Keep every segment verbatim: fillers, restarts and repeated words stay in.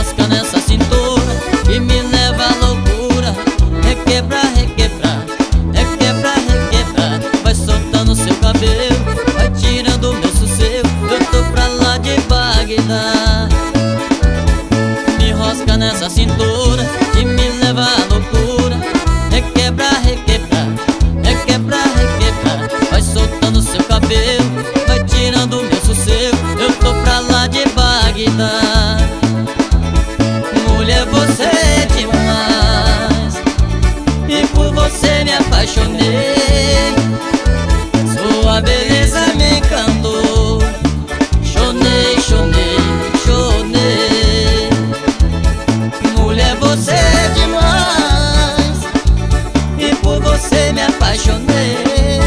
enrosca nessa cintura e me leva à loucura. Requebra, requebra, requebra, requebra. Vai soltando seu cabelo, vai tirando meu sossego. Eu tô pra lá de Bagdá. Me enrosca nessa cintura e me leva à loucura. Requebra, requebra, requebra, requebra. Vai soltando seu cabelo, vai tirando meu sossego. Eu tô pra lá de Bagdá. Mulher, você é demais e por você me apaixonei. Sua beleza me encantou. Chonei, chonei, chonei. Mulher, você é demais e por você me apaixonei.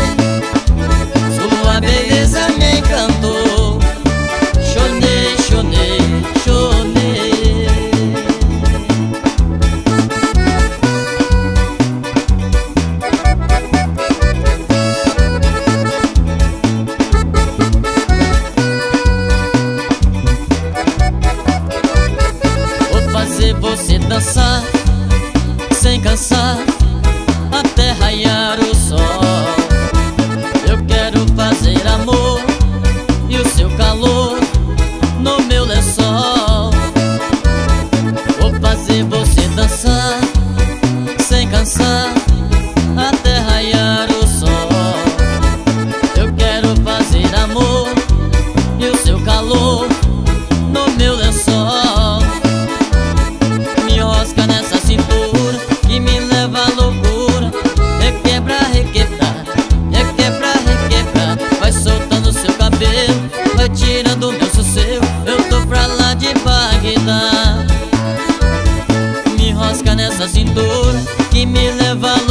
Sua beleza me encantou. Chonei, chonei, chonei. Vou fazer você dançar sem cansar até raiar o sol. Eu quero fazer amor e o seu calor no meu lençol. Vou fazer você dançar sem cansar até raiar o sol. Eu quero fazer amor e o seu calor no meu lençol. Me enrosca nessa cintura e me leva à loucura. Requebra, requebra, requebra, requebra. Vai soltando seu cabelo, vai tirando meu sossego. Eu tô pra lá de Bagdá. Me enrosca nessa cintura e me leva à loucura.